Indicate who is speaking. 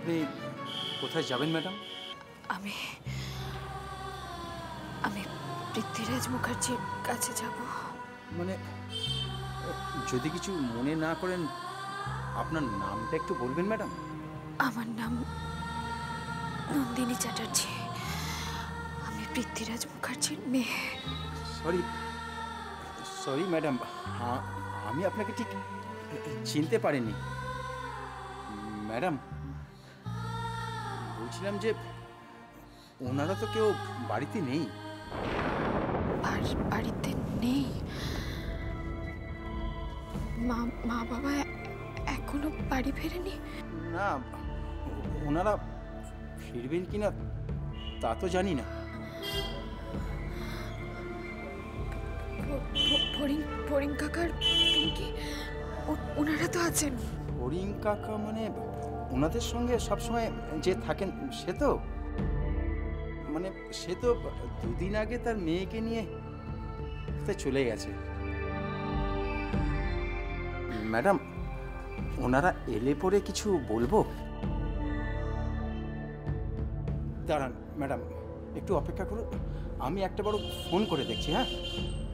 Speaker 1: আপনি কোথায় যাবেন ম্যাডাম?
Speaker 2: আমি আমি পৃথ্বীরাজ মুখার্জির কাছে যাব।
Speaker 1: মানে যদি কিছু মনে না করেন আপনার নামটা একটু বলবেন ম্যাডাম?
Speaker 2: আমার নাম নন্দিনী চ্যাটার্জি। আমি পৃথ্বীরাজ মুখার্জির মেয়ে।
Speaker 1: সরি সরি ম্যাডাম, আমি আপনাকে ঠিক চিনতে পারিনি। ম্যাডাম বলছিলাম যে ওনারা তো কেউ বাড়িতে নেই।
Speaker 2: বাড়িতে নেই? মা বাবা এখনো বাড়ি ফেরেনি?
Speaker 1: না, ওনারা ফিরবেন কিনা তা তো জানি না।
Speaker 2: ফড়িং কাকার পিঙ্কি ওনারা তো আছেন।
Speaker 1: ফড়িং কাকা মানে ওনাদের সঙ্গে সবসময় যে থাকেন সে তো? মানে সে তো দুদিন আগে তার মেয়েকে নিয়ে কোথায় চলে গেছে। ম্যাডাম ওনারা এলে পরে কিছু বলবো? দাঁড়ান ম্যাডাম, একটু অপেক্ষা করুন, আমি একটা বড় ফোন করে দেখছি। হ্যাঁ।